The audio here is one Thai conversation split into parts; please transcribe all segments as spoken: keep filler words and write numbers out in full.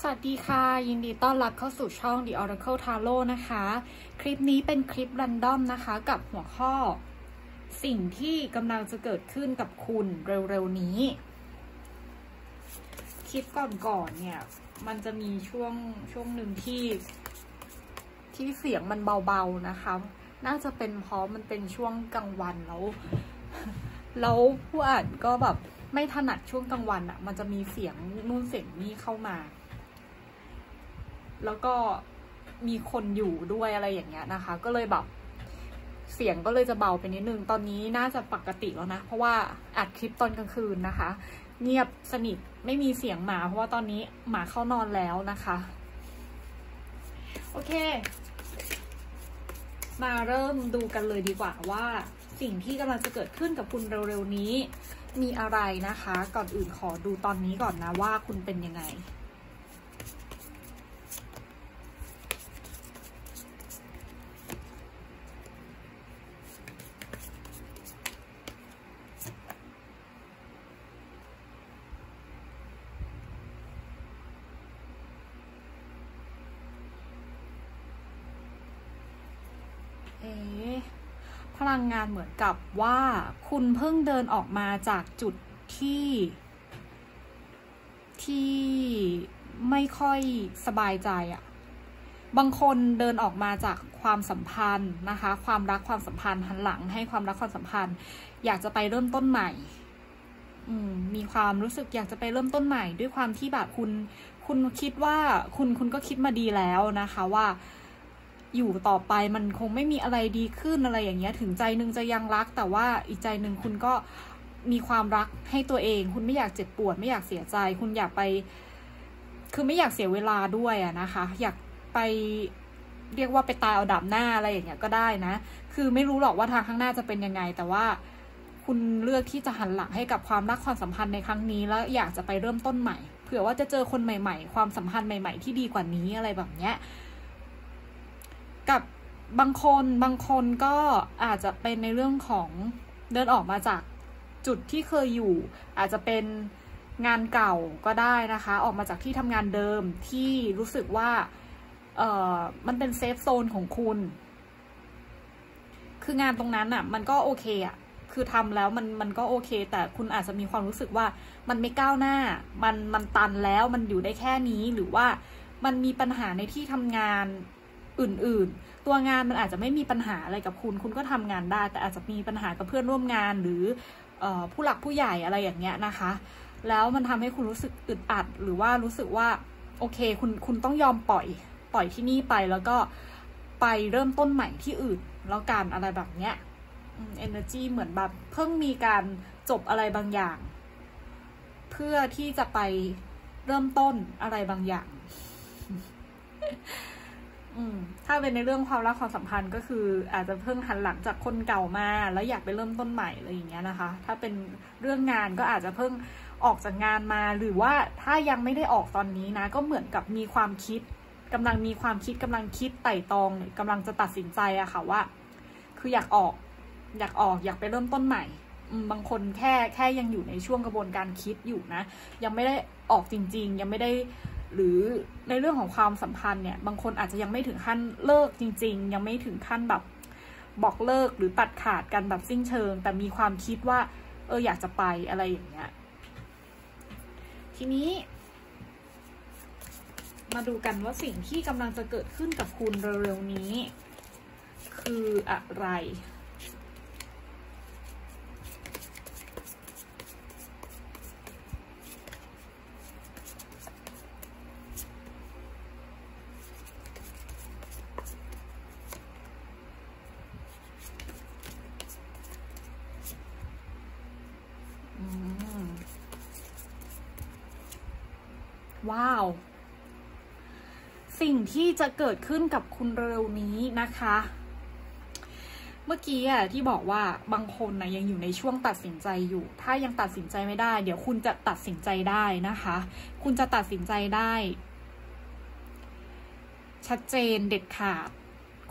สวัสดีค่ะยินดีต้อนรับเข้าสู่ช่อง The Oracle Tarot นะคะคลิปนี้เป็นคลิปรันดอมนะคะกับหัวข้อสิ่งที่กำลังจะเกิดขึ้นกับคุณเร็วๆนี้คลิปก่อนๆเนี่ยมันจะมีช่วงช่วงหนึ่งที่ที่เสียงมันเบาๆนะคะน่าจะเป็นเพราะมันเป็นช่วงกลางวันแล้วแล้วผู้อ่านก็แบบไม่ถนัดช่วงกลางวันอะ่ะมันจะมีเสียงนู่นเสียงนี่เข้ามาแล้วก็มีคนอยู่ด้วยอะไรอย่างเงี้ยนะคะก็เลยแบบเสียงก็เลยจะเบาไปนิดนึงตอนนี้น่าจะปกติแล้วนะเพราะว่าอัดคลิปตอนกลางคืนนะคะเงียบสนิทไม่มีเสียงหมาเพราะว่าตอนนี้หมาเข้านอนแล้วนะคะโอเคมาเริ่มดูกันเลยดีกว่าว่าสิ่งที่กำลังจะเกิดขึ้นกับคุณเร็วๆนี้มีอะไรนะคะก่อนอื่นขอดูตอนนี้ก่อนนะว่าคุณเป็นยังไงเอ๊ะพลังงานเหมือนกับว่าคุณเพิ่งเดินออกมาจากจุดที่ที่ไม่ค่อยสบายใจอะ บางคนเดินออกมาจากความสัมพันธ์นะคะความรักความสัมพันธ์หันหลังให้ความรักความสัมพันธ์อยากจะไปเริ่มต้นใหม่อืมมีความรู้สึกอยากจะไปเริ่มต้นใหม่ด้วยความที่แบบคุณคุณคิดว่าคุณคุณก็คิดมาดีแล้วนะคะว่าอยู่ต่อไปมันคงไม่มีอะไรดีขึ้นอะไรอย่างเงี้ยถึงใจนึงจะยังรักแต่ว่าอีกใจนึงคุณก็มีความรักให้ตัวเองคุณไม่อยากเจ็บปวดไม่อยากเสียใจคุณอยากไปคือไม่อยากเสียเวลาด้วยอะนะคะอยากไปเรียกว่าไปตายเอาดับหน้าอะไรอย่างเงี้ยก็ได้นะคือไม่รู้หรอกว่าทางข้างหน้าจะเป็นยังไงแต่ว่าคุณเลือกที่จะหันหลังให้กับความรักความสัมพันธ์ในครั้งนี้แล้วอยากจะไปเริ่มต้นใหม่เผื่อว่าจะเจอคนใหม่ๆความสัมพันธ์ใหม่ๆที่ดีกว่านี้อะไรแบบเนี้ยกับบางคนบางคนก็อาจจะเป็นในเรื่องของเดินออกมาจากจุดที่เคยอยู่อาจจะเป็นงานเก่าก็ได้นะคะออกมาจากที่ทำงานเดิมที่รู้สึกว่าเอ่อมันเป็นเซฟโซนของคุณคืองานตรงนั้นอ่ะมันก็โอเคอ่ะคือทำแล้วมันมันก็โอเคแต่คุณอาจจะมีความรู้สึกว่ามันไม่ก้าวหน้ามันมันตันแล้วมันอยู่ได้แค่นี้หรือว่ามันมีปัญหาในที่ทำงานอื่นๆตัวงานมันอาจจะไม่มีปัญหาอะไรกับคุณคุณก็ทำงานได้แต่อาจจะมีปัญหากับเพื่อนร่วมงานหรือเอ่อผู้หลักผู้ใหญ่อะไรอย่างเงี้ยนะคะแล้วมันทำให้คุณรู้สึกอึดอัดหรือว่ารู้สึกว่าโอเคคุณคุณต้องยอมปล่อยปล่อยที่นี่ไปแล้วก็ไปเริ่มต้นใหม่ที่อื่นแล้วกันอะไรแบบเนี้ย energy เหมือนแบบเพิ่งมีการจบอะไรบางอย่างเพื่อที่จะไปเริ่มต้นอะไรบางอย่าง อืมถ้าเป็นในเรื่องความรักความสัมพันธ์ก็คืออาจจะเพิ่งหันหลังจากคนเก่ามาแล้วอยากไปเริ่มต้นใหม่อะไรอย่างเงี้ยนะคะถ้าเป็นเรื่องงานก็อาจจะเพิ่งออกจากงานมาหรือว่าถ้ายังไม่ได้ออกตอนนี้นะก็เหมือนกับมีความคิดกำลังมีความคิดกำลังคิดไต่ตองกำลังจะตัดสินใจอะค่ะว่าคืออยากออกอยากออกอยากไปเริ่มต้นใหม่บางคนแค่แค่ยังอยู่ในช่วงกระบวนการคิดอยู่นะยังไม่ได้ออกจริงๆยังไม่ได้หรือในเรื่องของความสัมพันธ์เนี่ยบางคนอาจจะยังไม่ถึงขั้นเลิกจริงๆยังไม่ถึงขั้นแบบบอกเลิกหรือตัดขาดกันแบบสิ้นเชิงแต่มีความคิดว่าเอออยากจะไปอะไรอย่างเงี้ยทีนี้มาดูกันว่าสิ่งที่กำลังจะเกิดขึ้นกับคุณเร็วๆนี้คืออะไรว้าวสิ่งที่จะเกิดขึ้นกับคุณเร็วนี้นะคะเมื่อกี้อ่ะที่บอกว่าบางคนนะยังอยู่ในช่วงตัดสินใจอยู่ถ้ายังตัดสินใจไม่ได้เดี๋ยวคุณจะตัดสินใจได้นะคะคุณจะตัดสินใจได้ชัดเจนเด็ดขาด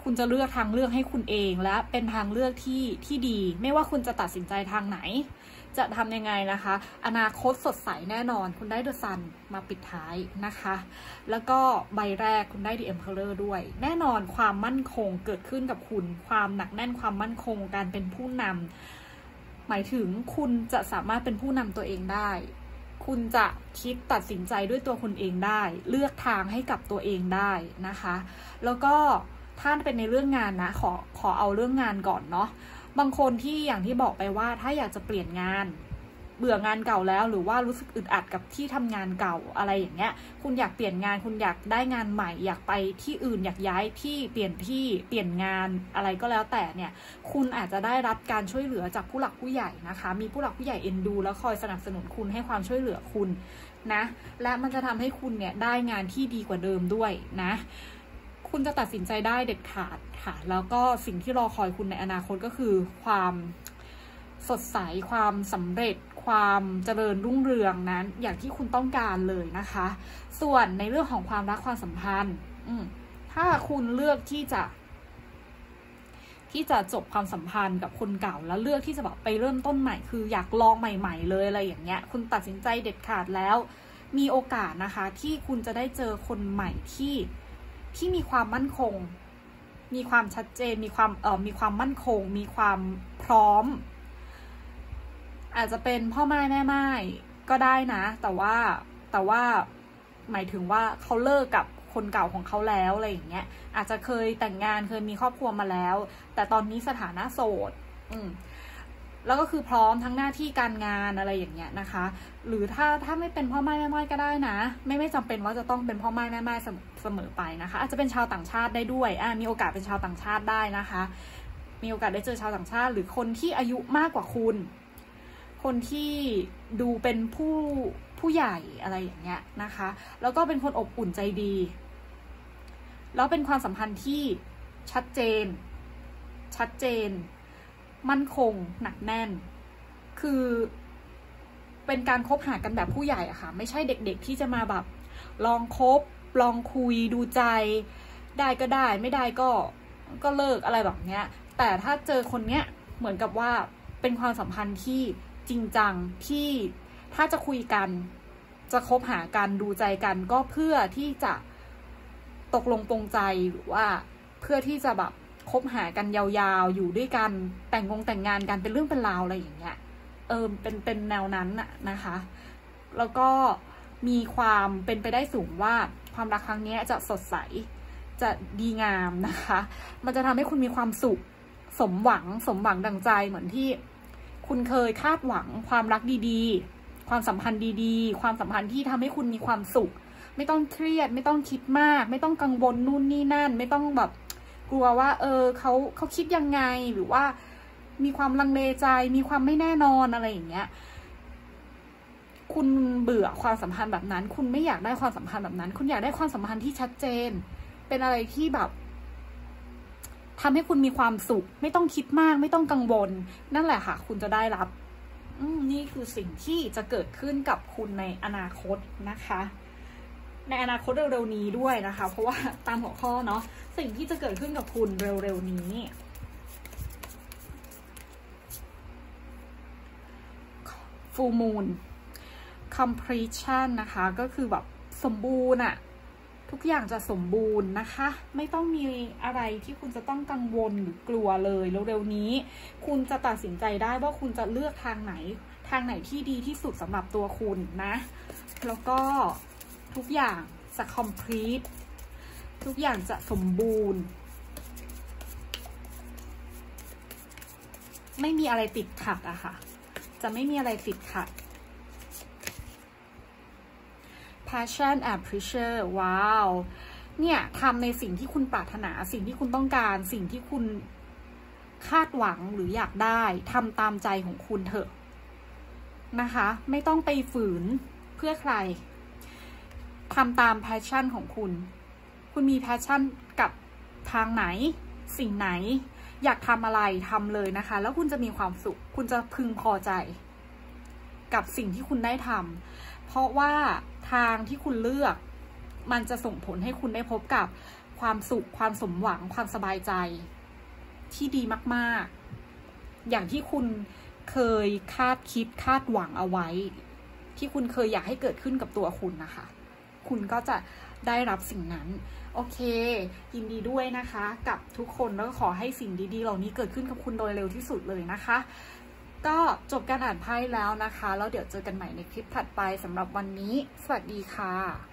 คุณจะเลือกทางเลือกให้คุณเองและเป็นทางเลือกที่ที่ดีไม่ว่าคุณจะตัดสินใจทางไหนจะทำยังไงนะคะอนาคตสดใสแน่นอนคุณได้เดอะซันมาปิดท้ายนะคะแล้วก็ใบแรกคุณได้ดีเอ็มเพลเลอร์ด้วยแน่นอนความมั่นคงเกิดขึ้นกับคุณความหนักแน่นความมั่นคงการเป็นผู้นำหมายถึงคุณจะสามารถเป็นผู้นำตัวเองได้คุณจะคิดตัดสินใจด้วยตัวคุณเองได้เลือกทางให้กับตัวเองได้นะคะแล้วก็ถ้าเป็นในเรื่องงานนะขอขอเอาเรื่องงานก่อนเนาะบางคนที่อย่างที่บอกไปว่าถ้าอยากจะเปลี่ยนงานเบื่องานเก่าแล้วหรือว่ารู้สึกอึดอัดกับที่ทำงานเก่าอะไรอย่างเงี้ยคุณอยากเปลี่ยนงานคุณอยากได้งานใหม่อยากไปที่อื่นอยากย้ายที่เปลี่ยนที่เปลี่ยนงานอะไรก็แล้วแต่เนี่ยคุณอาจจะได้รับการช่วยเหลือจากผู้หลักผู้ใหญ่นะคะมีผู้หลักผู้ใหญ่เอ็นดูแล้วคอยสนับสนุนคุณให้ความช่วยเหลือคุณนะและมันจะทำให้คุณเนี่ยได้งานที่ดีกว่าเดิมด้วยนะคุณจะตัดสินใจได้เด็ดขาดค่ะแล้วก็สิ่งที่รอคอยคุณในอนาคตก็คือความสดใสความสำเร็จความเจริญรุ่งเรืองนั้นอย่างที่คุณต้องการเลยนะคะส่วนในเรื่องของความรักความสัมพันธ์ถ้าคุณเลือกที่จะที่จะจบความสัมพันธ์กับคนเก่าแล้วเลือกที่จะแบบไปเริ่มต้นใหม่คืออยากลองใหม่ๆเลยอะไรอย่างเงี้ยคุณตัดสินใจเด็ดขาดแล้วมีโอกาสนะคะที่คุณจะได้เจอคนใหม่ที่ที่มีความมั่นคงมีความชัดเจนมีความเอ่อมีความมั่นคงมีความพร้อมอาจจะเป็นพ่อแม่แม่ไม้ก็ได้นะแต่ว่าแต่ว่าหมายถึงว่าเขาเลิกกับคนเก่าของเขาแล้วอะไรอย่างเงี้ยอาจจะเคยแต่งงานเคยมีครอบครัวมาแล้วแต่ตอนนี้สถานะโสดอืมแล้วก็คือพร้อมทั้งหน้าที่การงานอะไรอย่างเงี้ยนะคะหรือถ้าถ้าไม่เป็นพ่อแม่แม่ไม้ก็ได้นะไม่ไม่จำเป็นว่าจะต้องเป็นพ่อแม่แม่ไม้เสมอไปนะคะอาจจะเป็นชาวต่างชาติได้ด้วยอ่ามีโอกาสเป็นชาวต่างชาติได้นะคะมีโอกาสได้เจอชาวต่างชาติหรือคนที่อายุมากกว่าคุณคนที่ดูเป็นผู้ผู้ใหญ่อะไรอย่างเงี้ยนะคะแล้วก็เป็นคนอบอุ่นใจดีแล้วเป็นความสัมพันธ์ที่ชัดเจนชัดเจนมั่นคงหนักแน่นคือเป็นการคบหากันแบบผู้ใหญ่อะค่ะไม่ใช่เด็กๆที่จะมาแบบลองคบลองคุยดูใจได้ก็ได้ไม่ได้ก็ก็เลิกอะไรแบบเนี้ยแต่ถ้าเจอคนเนี้ยเหมือนกับว่าเป็นความสัมพันธ์ที่จริงจังที่ถ้าจะคุยกันจะคบหากันดูใจกันก็เพื่อที่จะตกลงปรงใจหรือว่าเพื่อที่จะแบบคบหากันยาวๆอยู่ด้วยกันแต่งงงแต่งงานกันเป็นเรื่องเป็นราวอะไรอย่างเงี้ยเออเป็นเป็นแนวนั้นน่ะนะคะแล้วก็มีความเป็นไปได้สูงว่าความรักครั้งนี้จะสดใสจะดีงามนะคะมันจะทำให้คุณมีความสุขสมหวังสมหวังดังใจเหมือนที่คุณเคยคาดหวังความรักดีๆความสัมพันธ์ดีๆความสัมพันธ์ที่ทำให้คุณมีความสุขไม่ต้องเครียดไม่ต้องคิดมากไม่ต้องกังวลนู่นนี่นั่นไม่ต้องแบบกลัวว่าเออเขาเขาคิดยังไงหรือว่ามีความลังเลใจมีความไม่แน่นอนอะไรอย่างเงี้ยคุณเบื่อความสัมพันธ์แบบนั้นคุณไม่อยากได้ความสัมพันธ์แบบนั้นคุณอยากได้ความสัมพันธ์ที่ชัดเจนเป็นอะไรที่แบบทำให้คุณมีความสุขไม่ต้องคิดมากไม่ต้องกังวลนั่นแหละค่ะคุณจะได้รับนี่คือสิ่งที่จะเกิดขึ้นกับคุณในอนาคตนะคะในอนาคตเร็วๆนี้ด้วยนะคะเพราะว่าตามหัวข้อเนาะสิ่งที่จะเกิดขึ้นกับคุณเร็วๆนี้full moon completion นะคะก็คือแบบสมบูรณ์อะทุกอย่างจะสมบูรณ์นะคะไม่ต้องมีอะไรที่คุณจะต้องกังวลหรือกลัวเลยเร็วๆนี้คุณจะตัดสินใจได้ว่าคุณจะเลือกทางไหนทางไหนที่ดีที่สุดสำหรับตัวคุณนะแล้วก็ทุกอย่างจะ complete ทุกอย่างจะสมบูรณ์ไม่มีอะไรติดขัดอะค่ะจะไม่มีอะไรติดขัด passion and pleasure ว้าวเนี่ยทำในสิ่งที่คุณปรารถนาสิ่งที่คุณต้องการสิ่งที่คุณคาดหวังหรืออยากได้ทำตามใจของคุณเถอะนะคะไม่ต้องไปฝืนเพื่อใครทำตาม passion ของคุณคุณมี passion กับทางไหนสิ่งไหนอยากทำอะไรทำเลยนะคะแล้วคุณจะมีความสุขคุณจะพึงพอใจกับสิ่งที่คุณได้ทำเพราะว่าทางที่คุณเลือกมันจะส่งผลให้คุณได้พบกับความสุขความสมหวังความสบายใจที่ดีมากๆอย่างที่คุณเคยคาดคิดคาดหวังเอาไว้ที่คุณเคยอยากให้เกิดขึ้นกับตัวคุณนะคะคุณก็จะได้รับสิ่งนั้นโอเคยินดีด้วยนะคะกับทุกคนแล้วก็ขอให้สิ่งดีๆเหล่านี้เกิดขึ้นกับคุณโดยเร็วที่สุดเลยนะคะก็จบการอ่านไพ่แล้วนะคะแล้วเดี๋ยวเจอกันใหม่ในคลิปถัดไปสำหรับวันนี้สวัสดีค่ะ